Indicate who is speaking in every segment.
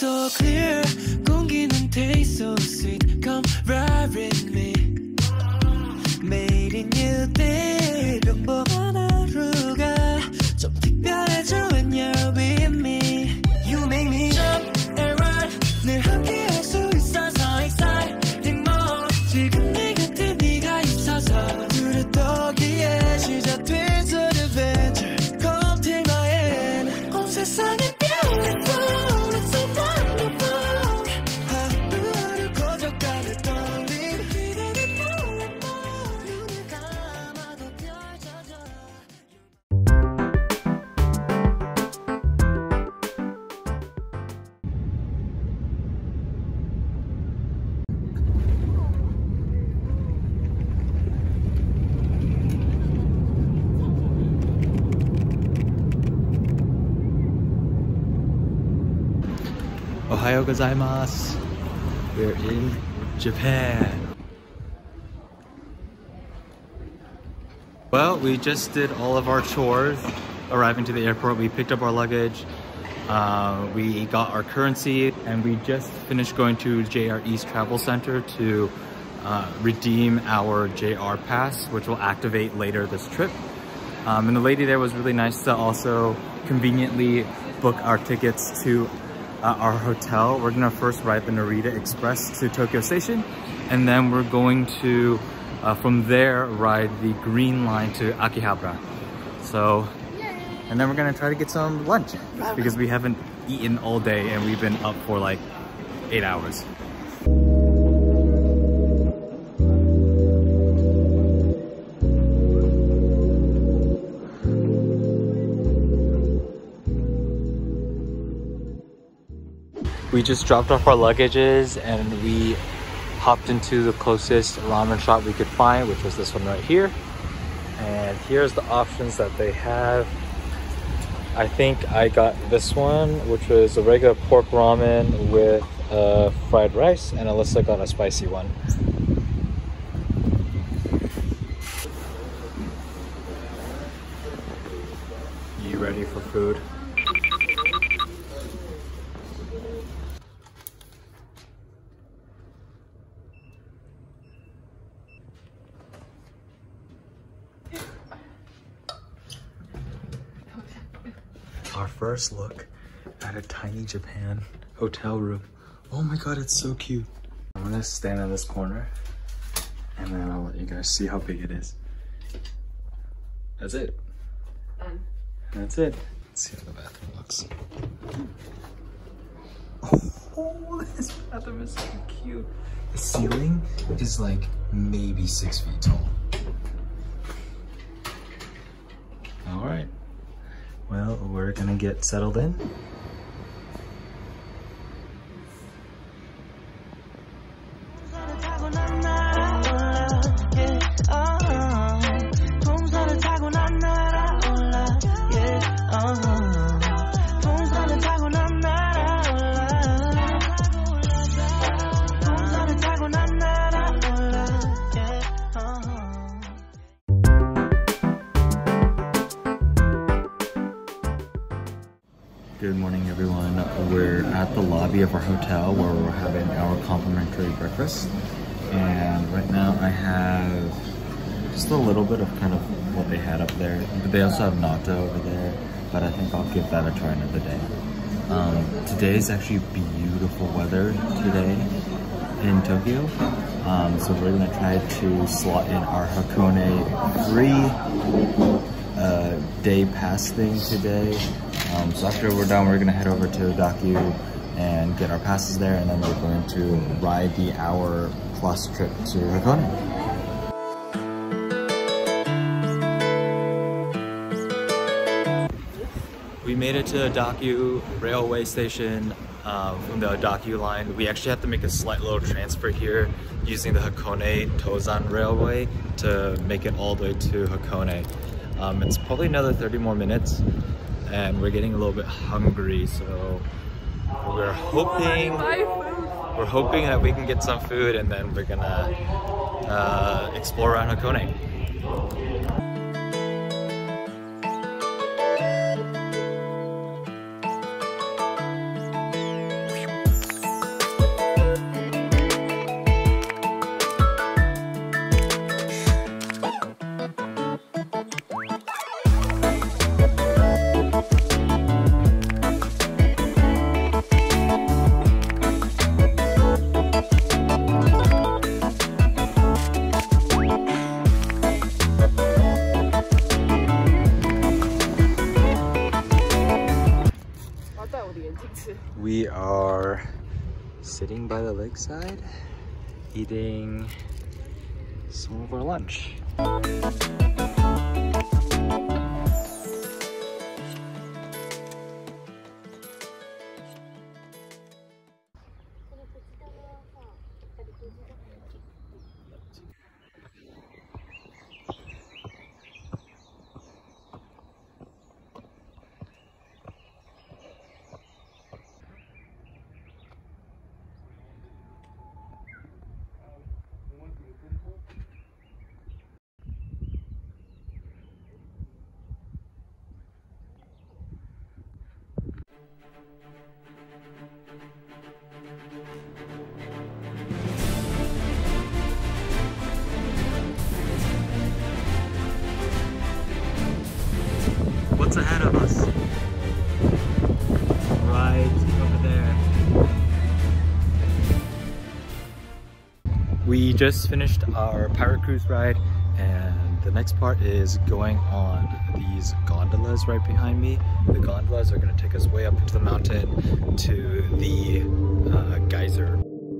Speaker 1: so clear 공기는 taste so sweet come right with me 매일이 new day 평범한 하루가 좀 특별해져 when you're with me You make me jump and run 늘 함께 할 수 있어서 exciting more 지금 내 곁에 네가 있어서 둘의 떠기에 시작된 an adventure Come take my hand 온 세상이 beautiful It's so wonderful 하루하루 커져가는 떨림 기대는 more and more 눈을 감아도 펼쳐져
Speaker 2: Ohayo gozaimasu. We're in Japan. Well, we just did all of our chores arriving to the airport. We picked up our luggage, we got our currency, and we just finished going to JR East Travel Center to redeem our JR pass, which will activate later this trip. And the lady there was really nice to also conveniently book our tickets to our hotel. We're gonna first ride the Narita Express to Tokyo Station, and then we're going to, from there, ride the Green Line to Akihabara. So, and then we're gonna try to get some lunch because we haven't eaten all day and we've been up for like 8 hours. We just dropped off our luggages and we hopped into the closest ramen shop we could find, which was this one right here. And here's the options that they have. I think I got this one, which was a regular pork ramen with fried rice, and Alyssa got a spicy one. You ready for food? Our first look at a tiny Japan hotel room. Oh my god, it's so cute. I'm gonna stand in this corner and then I'll let you guys see how big it is. That's it. Done. That's it. Let's see how the bathroom looks. Oh, this bathroom is so cute. The ceiling is like maybe 6 feet tall. All right. Well, we're gonna get settled in. Good morning, everyone. We're at the lobby of our hotel where we're having our complimentary breakfast. And right now I have just a little bit of kind of what they had up there. But they also have natto over there, but I think I'll give that a try another day. Today is actually beautiful weather today in Tokyo. So we're gonna try to slot in our Hakone free day pass thing today. So after we're done, we're gonna head over to Dakyu and get our passes there, and then we're going to ride the hour-plus trip to Hakone. We made it to Dakyu railway station from the Dakyu line. We actually have to make a slight little transfer here using the Hakone Tozan Railway to make it all the way to Hakone. It's probably another 30 more minutes. And we're getting a little bit hungry, so we're hoping that we can get some food, and then we're gonna explore around Hakone. We are sitting by the lakeside, eating some of our lunch. What's ahead of us? Right over there. We just finished our pirate cruise ride, and the next part is going on these gondolas right behind me. The gondolas are going to take us way up into the mountain to the geyser.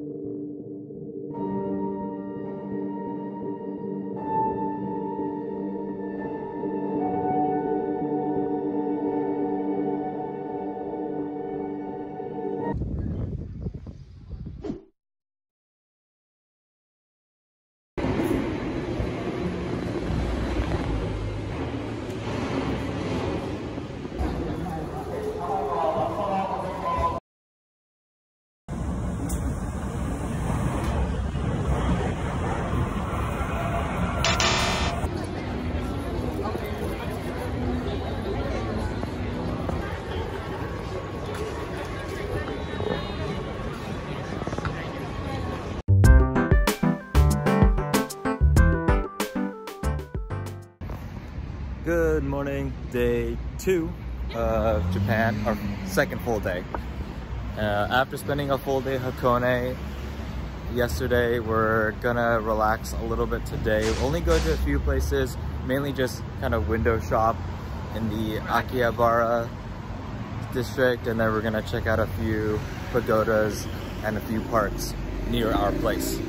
Speaker 2: Good morning, day 2 of Japan, our second full day. After spending a full day Hakone yesterday, we're gonna relax a little bit today. We'll only go to a few places, mainly just kind of window shop in the Akihabara district, and then we're gonna check out a few pagodas and a few parks near our place.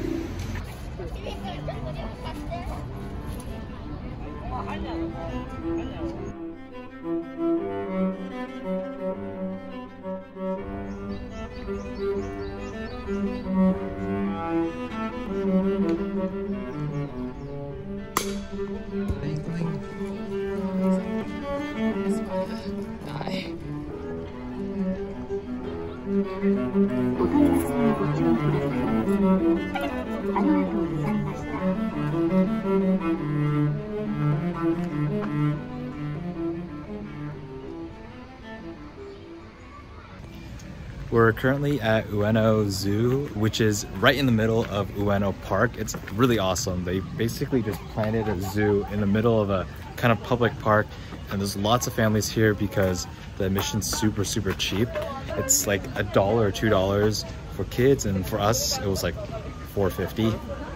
Speaker 2: We're currently at Ueno Zoo, which is right in the middle of Ueno Park. It's really awesome. They basically just planted a zoo in the middle of a kind of public park, and there's lots of families here because the admission's super cheap. It's like $1 or $2 for kids, and for us it was like $4.50.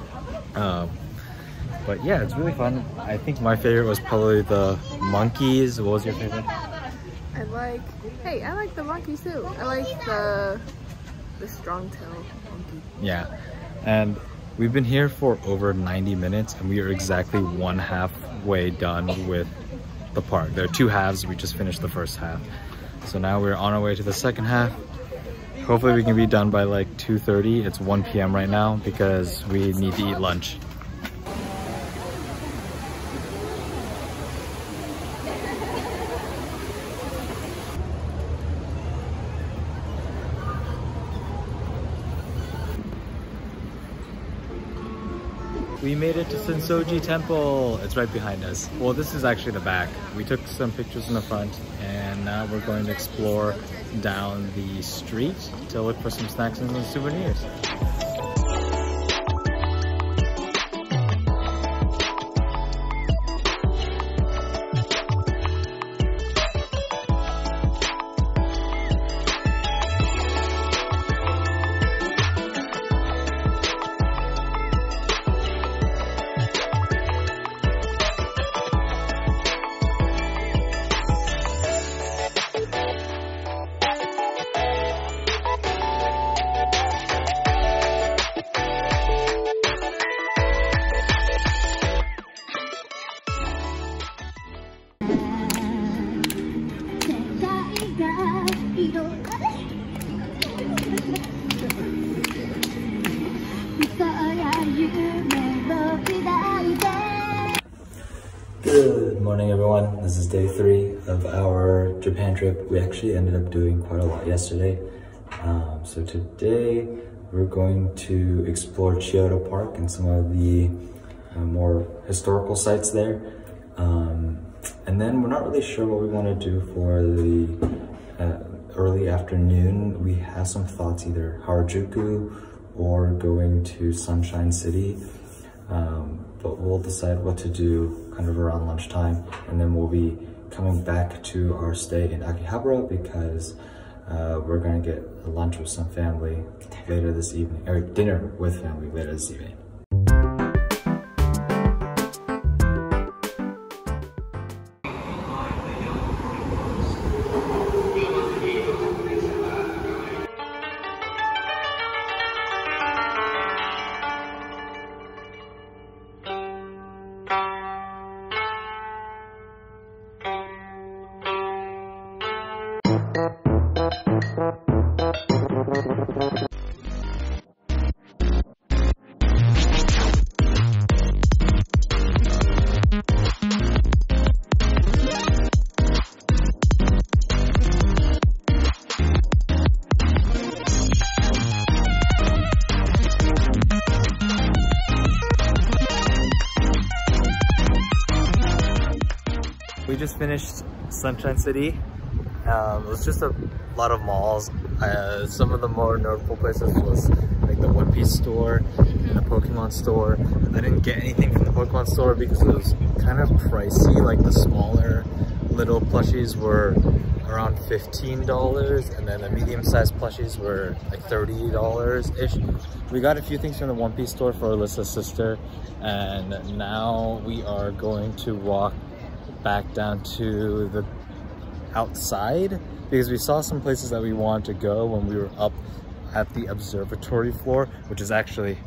Speaker 2: But yeah, it's really fun. I think my favorite was probably the monkeys. What was your favorite?
Speaker 3: I like the monkeys too. I like the strong tail monkey.
Speaker 2: Yeah, and we've been here for over 90 minutes, and we are exactly one halfway done with the park. There are 2 halves. We just finished the first half, so now we're on our way to the second half. Hopefully we can be done by like 2:30. It's 1 p.m. right now because we need to eat lunch. We made it to Sensoji Temple. It's right behind us. Well, this is actually the back. We took some pictures in the front, and now we're going to explore down the street to look for some snacks and some souvenirs. is day 3 of our Japan trip. We actually ended up doing quite a lot yesterday. So today we're going to explore Kyoto Park and some of the more historical sites there. And then we're not really sure what we want to do for the early afternoon. We have some thoughts, either Harajuku or going to Sunshine City. But we'll decide what to do kind of around lunchtime, and then we'll be coming back to our stay in Akihabara because we're gonna get lunch with some family later this evening, or dinner with family later this evening. We just finished Sunshine City. It was just a lot of malls. Some of the more notable places was like the One Piece store and the Pokemon store. I didn't get anything from the Pokemon store because it was kind of pricey. Like the smaller little plushies were around $15, and then the medium-sized plushies were like $30-ish. We got a few things from the One Piece store for Alyssa's sister, and now we are going to walk back down to the outside because we saw some places that we wanted to go when we were up at the observatory floor, which is actually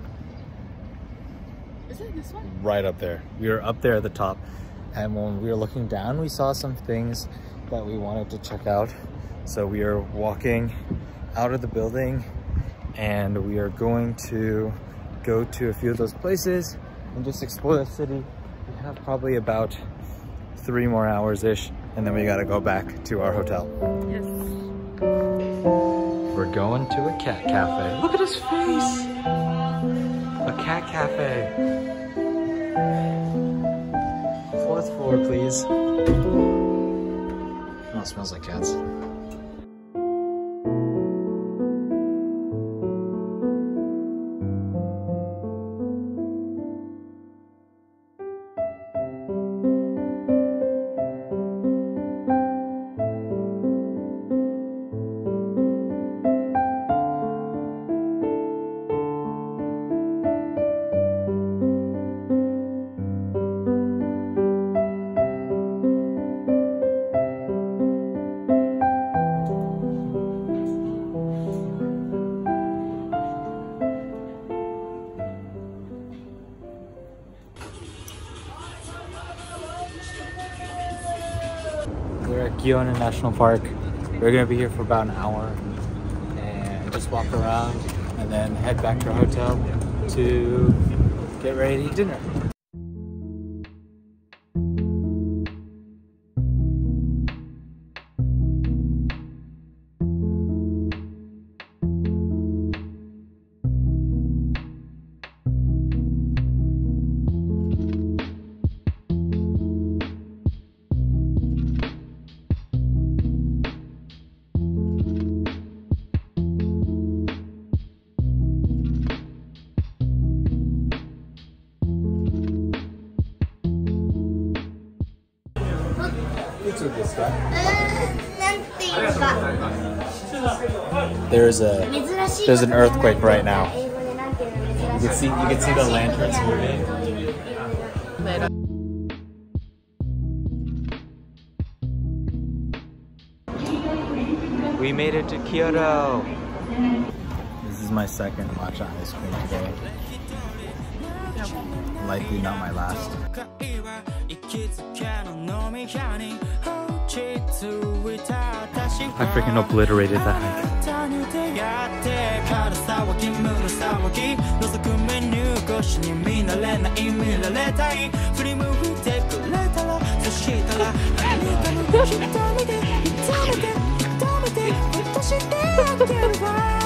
Speaker 3: this one?
Speaker 2: Right up there. We were up there at the top, and when we were looking down we saw some things that we wanted to check out. So we are walking out of the building and we are going to go to a few of those places and just explore the city. We have probably about 3 more hours-ish, and then we gotta go back to our hotel.
Speaker 3: Yes.
Speaker 2: We're going to a cat cafe. Look at his face! A cat cafe. 4th floor, please. Oh, it smells like cats. We're at Hakone National Park. We're gonna be here for about an hour and just walk around and then head back to our hotel to get ready to eat dinner. There's an earthquake right now. You can see the lanterns moving. We made it to Kyoto. This is my second matcha ice cream today. Likely not my last. I freaking obliterated that hike.
Speaker 1: 瞳で見つめて認めてほっとしてあげるわ